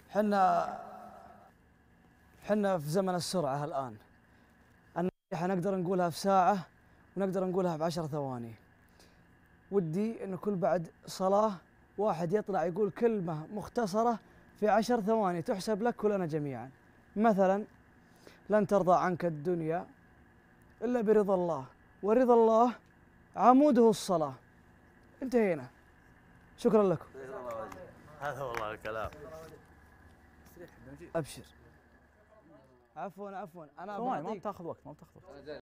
حنا في زمن السرعة الآن. النصيحة نقدر نقولها في ساعة ونقدر نقولها ب10 ثواني. ودي أن كل بعد صلاة واحد يطلع يقول كلمة مختصرة في 10 ثواني تحسب لك ولنا جميعا. مثلا: لن ترضى عنك الدنيا إلا برضا الله، ورضا الله عموده الصلاة. انتهينا. شكرا لكم. هذا والله الكلام. أبشر. عفوا أنا ثواني، ما بتاخذ وقت.